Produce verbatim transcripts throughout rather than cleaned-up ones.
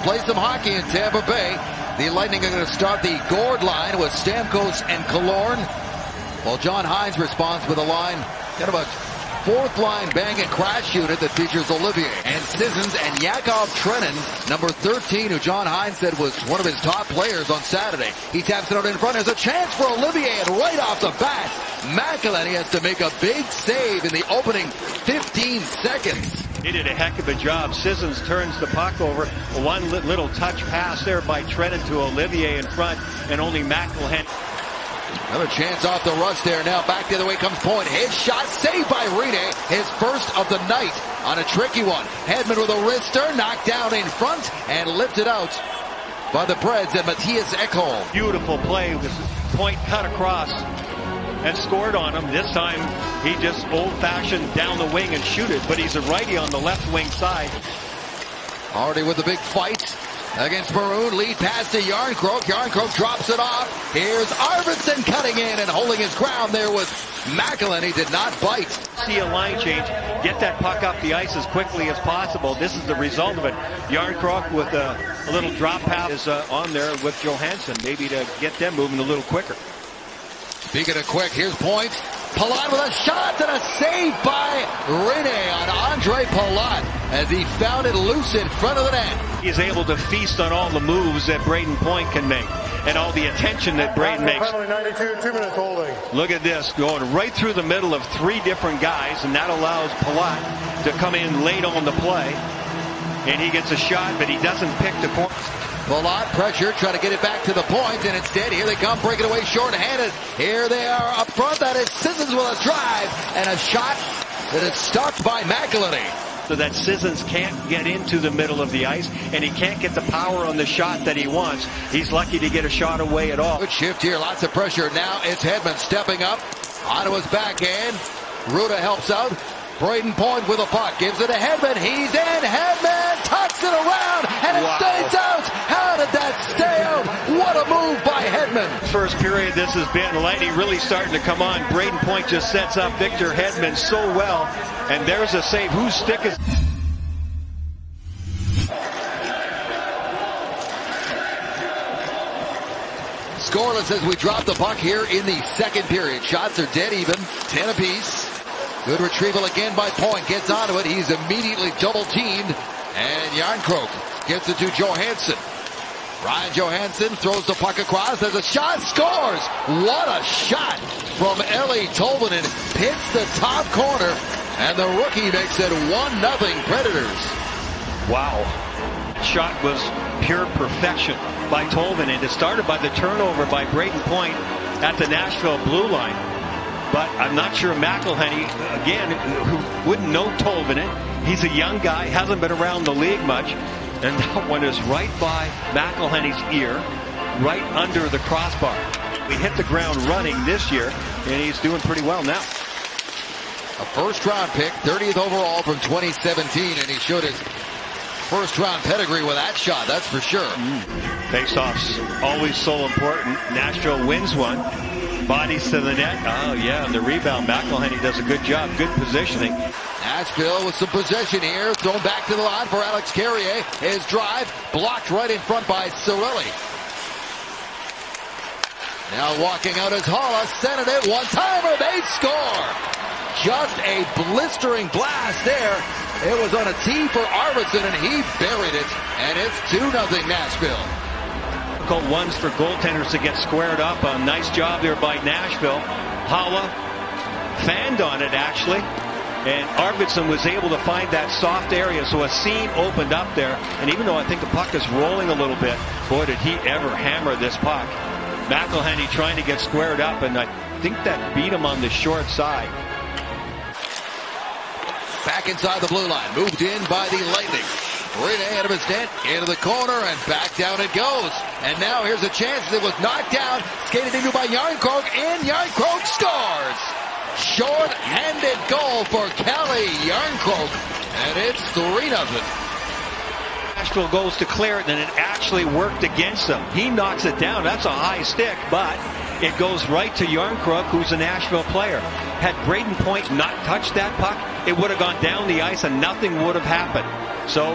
play some hockey in Tampa Bay. The Lightning are going to start the Gord line with Stamkos and Killorn, while John Hines responds with a line, kind of a fourth line bang and crash unit that features Olivier and Sissons and Yakov Trenin, number thirteen, who John Hines said was one of his top players on Saturday. He taps it out in front. There's a chance for Olivier, and right off the bat, McElhinney has to make a big save in the opening fifteen seconds. He did a heck of a job. Sissons turns the puck over. One little touch pass there by Trenin to Olivier in front, and only McElhinney. Another chance off the rush there. Now back the other way comes Point. His shot saved by Rinne. His first of the night on a tricky one. Hedman with a wrister, knocked down in front and lifted out by the Preds and Matthias Ekholm. Beautiful play. Point cut across and scored on him. This time he just old-fashioned down the wing and shoot it, but he's a righty on the left wing side. Already with the big fight against Maroon. Lead pass to Jarnkrok. Jarnkrok drops it off. Here's Arvidsson cutting in and holding his ground there with McElhinney. Did not bite. See a line change. Get that puck up the ice as quickly as possible. This is the result of it. Jarnkrok with a, a little drop pass is uh, on there with Johansson, maybe to get them moving a little quicker. Speaking of quick, here's Point. Palat with a shot and a save by Rinne on Andre Palat as he found it loose in front of the net. He's able to feast on all the moves that Brayden Point can make and all the attention that Brayden makes. ninety-two, two minutes holding. Look at this, going right through the middle of three different guys, and that allows Palat to come in late on the play. And he gets a shot, but he doesn't pick the point. Palat pressure, trying to get it back to the point, and instead here they come, breaking away short-handed. Here they are up front. That is Sissons with a drive and a shot that is stopped by McElhinney. So that Sissons can't get into the middle of the ice, and he can't get the power on the shot that he wants. He's lucky to get a shot away at all. Good shift here, lots of pressure. Now it's Hedman stepping up onto his backhand. Ruda helps out. Brayden Point with a puck, gives it to Hedman. He's in. Hedman tucks it around, and it wow. stays out. How did that stay out? What a move by Hedman. First period, this has been Lightning really starting to come on. Brayden Point just sets up Victor Hedman so well, and there's a save. Whose stick is... Scoreless as we drop the puck here in the second period. Shots are dead even, ten apiece. Good retrieval again by Point. Gets onto it. He's immediately double-teamed. And Jarnkrok gets it to Johansson. Ryan Johansson throws the puck across. There's a shot. Scores! What a shot from Eeli Tolvanen. Hits the top corner. And the rookie makes it one nothing Predators. Wow. Shot was pure perfection by Tolvanen. It started by the turnover by Brayden Point at the Nashville blue line. But I'm not sure McElhinney, again, who wouldn't know Tolvanen. He's a young guy, hasn't been around the league much. And that one is right by McElhinney's ear, right under the crossbar. We hit the ground running this year, and he's doing pretty well now. A first-round pick, thirtieth overall from twenty seventeen, and he showed his first-round pedigree with that shot, that's for sure. Mm. Face-offs, always so important. Nashville wins one. Bodies to the net. Oh, yeah, and the rebound. McElhinney does a good job. Good positioning. Nashville with some possession here. Thrown back to the line for Alex Carrier. His drive blocked right in front by Cirelli. Now walking out is Haula. Centered it. One-timer. They score. Just a blistering blast there. It was on a tee for Arvidsson, and he buried it. And it's two nothing Nashville. Ones for goaltenders to get squared up. A nice job there by Nashville. Haula fanned on it, actually. And Arvidsson was able to find that soft area, so a seam opened up there. And even though I think the puck is rolling a little bit, boy, did he ever hammer this puck. McElhinney trying to get squared up, and I think that beat him on the short side. Back inside the blue line. Moved in by the Lightning. Rinne out of his net, into the corner, and back down it goes. And now here's a chance. It was knocked down, skated into by Jarnkrok, and Jarnkrok scores! Short-handed goal for Calle Jarnkrok, and it's three nothing. Nashville goes to clear it, and it actually worked against him. He knocks it down. That's a high stick, but it goes right to Jarnkrok, who's a Nashville player. Had Brayden Point not touched that puck, it would have gone down the ice, and nothing would have happened. So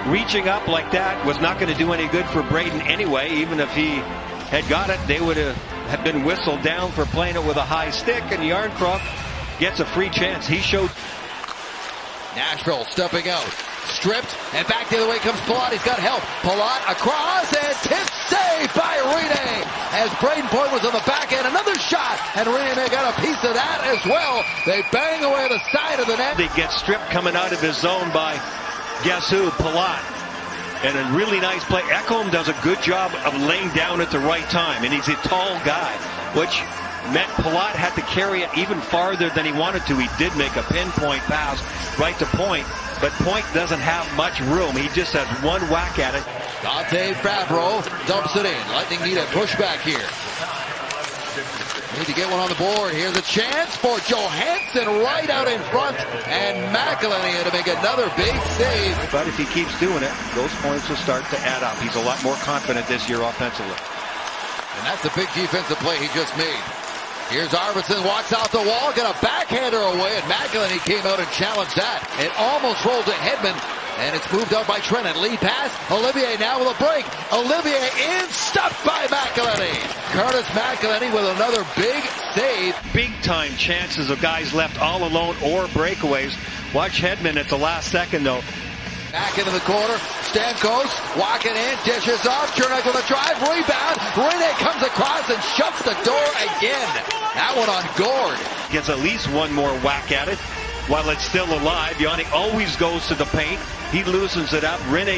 reaching up like that was not going to do any good for Braden anyway. Even if he had got it, they would have had been whistled down for playing it with a high stick, and Järnkrok gets a free chance. He showed. Nashville stepping out. Stripped, and back the other way comes Palat. He's got help. Palat across, and tip saved by Rinne. As Braden Point was on the back end, another shot, and Rinne got a piece of that as well. They bang away the side of the net. They get stripped coming out of his zone by, guess who, Palat. And a really nice play. Ekholm does a good job of laying down at the right time, and he's a tall guy, which meant Palat had to carry it even farther than he wanted to. He did make a pinpoint pass right to Point, but Point doesn't have much room. He just has one whack at it. Dante Fabbro dumps it in. Lightning need a pushback here. Need to get one on the board. Here's a chance for Johansson right out in front, and McElhinney to make another big save. But if he keeps doing it, those points will start to add up. He's a lot more confident this year offensively. And that's a big defensive play he just made. Here's Arvidsson, walks out the wall, got a backhander away, and McElhinney came out and challenged that. It almost rolled to Hedman, and it's moved out by Trennan. Lead pass, Olivier now with a break. Olivier in, stopped by McElhinney. Curtis McElhinney with another big save. Big time chances of guys left all alone or breakaways. Watch Hedman at the last second though. Back into the corner, Stamkos walking in, dishes off, Cernak with a drive, rebound, Rinne comes across and shuts the door again. That one on Gord. Gets at least one more whack at it while it's still alive. Yanni always goes to the paint. He loosens it up. Rinne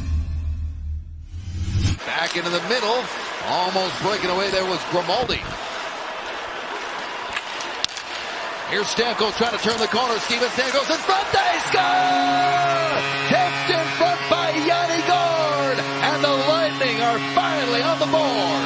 back into the middle, almost breaking away there was Grimaldi. Here's Stamkos trying to turn the corner. Steven Stamkos in front. They score! Tipped in front by Yanni Gord. And the Lightning are finally on the board.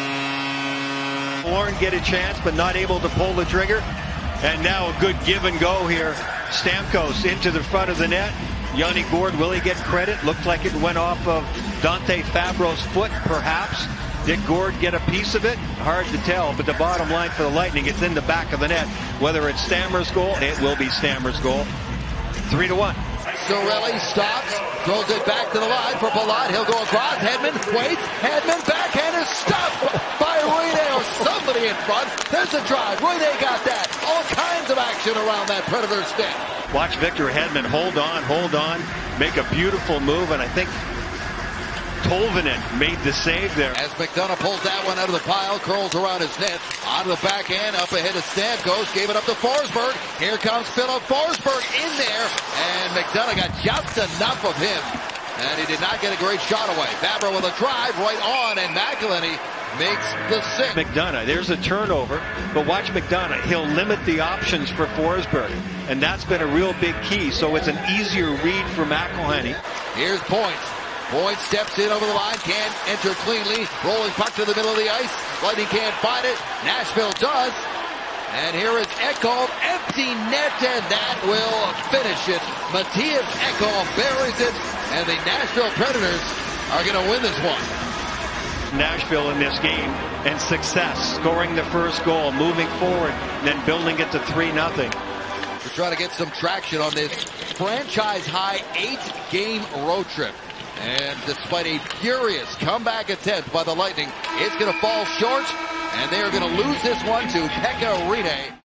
Lauren get a chance, but not able to pull the trigger. And now a good give and go here. Stamkos into the front of the net. Yanni Gord, will he get credit? Looked like it went off of Dante Fabbro's foot, perhaps. Did Gord get a piece of it? Hard to tell, but the bottom line for the Lightning, it's in the back of the net. Whether it's Stammer's goal, it will be Stammer's goal. Three to one. Cirelli stops, throws it back to the line for Palat. He'll go across. Hedman waits. Hedman backhander stopped by Rinne or somebody in front. There's a drive. Rinne got that. All kinds of action around that Predator stick. Watch Victor Hedman hold on, hold on, make a beautiful move, and I think Tolvanen made the save there. As McDonough pulls that one out of the pile, curls around his net, onto the backhand, up ahead of Stamkos, gave it up to Forsberg. Here comes Philip Forsberg in there, and McDonough got just enough of him, and he did not get a great shot away. Fabbro with a drive right on, and McElhinney makes the six. McDonough, there's a turnover, but watch McDonough. He'll limit the options for Forsberg, and that's been a real big key, so it's an easier read for McElhinney. Here's Point. Point steps in over the line, can't enter cleanly. Rolling puck to the middle of the ice. Lightning can't find it. Nashville does. And here is Ekholm, empty net, and that will finish it. Mattias Ekholm buries it, and the Nashville Predators are going to win this one. Nashville in this game, and success, scoring the first goal, moving forward, and then building it to three nothing. We're trying to get some traction on this franchise-high eight-game road trip. And despite a furious comeback attempt by the Lightning, it's going to fall short, and they are going to lose this one to Pekka Rinne.